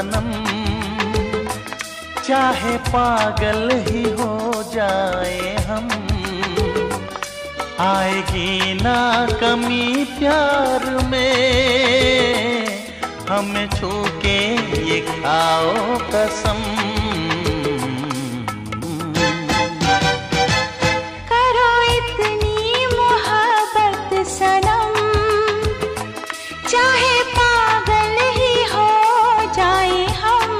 सनम, चाहे पागल ही हो जाए हम, आएगी ना कमी प्यार में, हमें छू के ये खाओ कसम। करो इतनी मोहब्बत सनम, चाहे पागल ही हो जाए हम,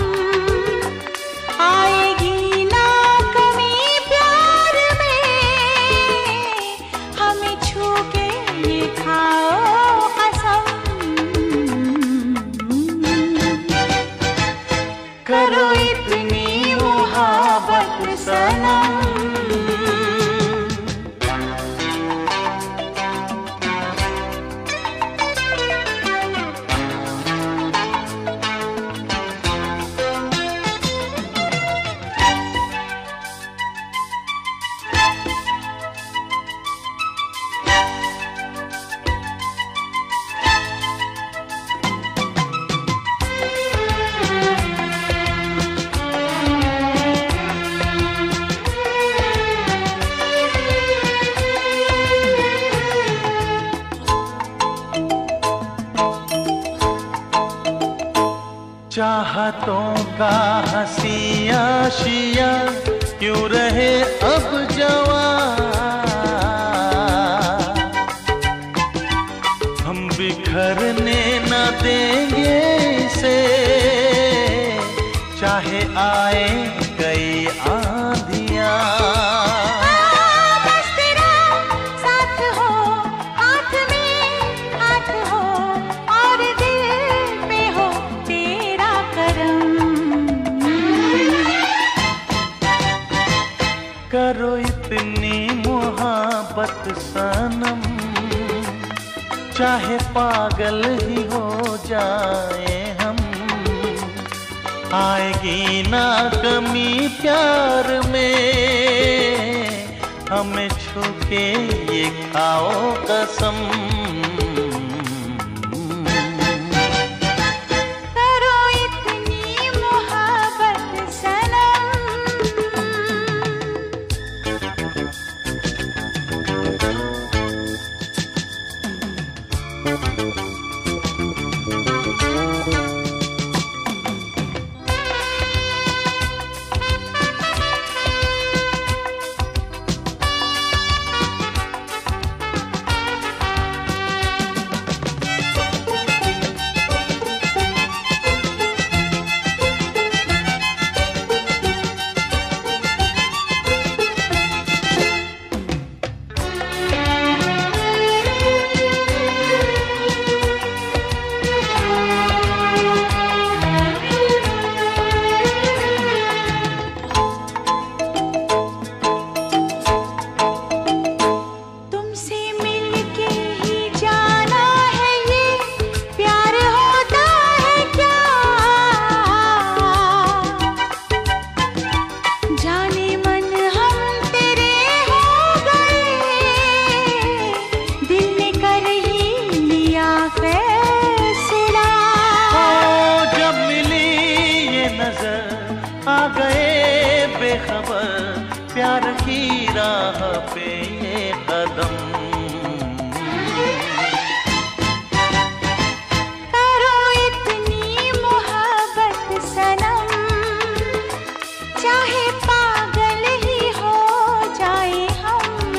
आएगी ना कमी प्यार में, हमें छू के ये खाओ कसम। करो इतनी मोहब्बत सनम। चाहतों का हंसी आशिया क्यों रहे अब जवां, हम बिखरने न देंगे इसे, चाहे आए कई आंधियां। करो इतनी मोहब्बत सनम, चाहे पागल ही हो जाए हम, आएगी ना कमी प्यार में, हमें छू के ये खाओ कसम। आ गए बेखबर प्यार की राह पे ये कदम। करो इतनी मोहब्बत सनम, चाहे पागल ही हो जाए हम,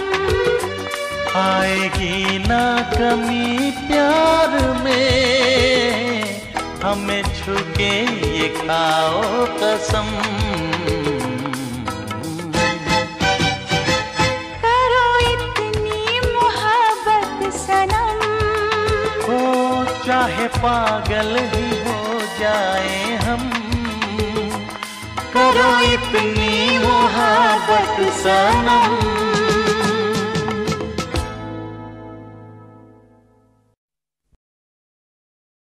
आएगी ना कमी प्यार में, हमें छू के ये खाओ कसम। करो इतनी मोहब्बत सनम, हो चाहे पागल ही हो जाए हम, करो इतनी मोहब्बत सनम।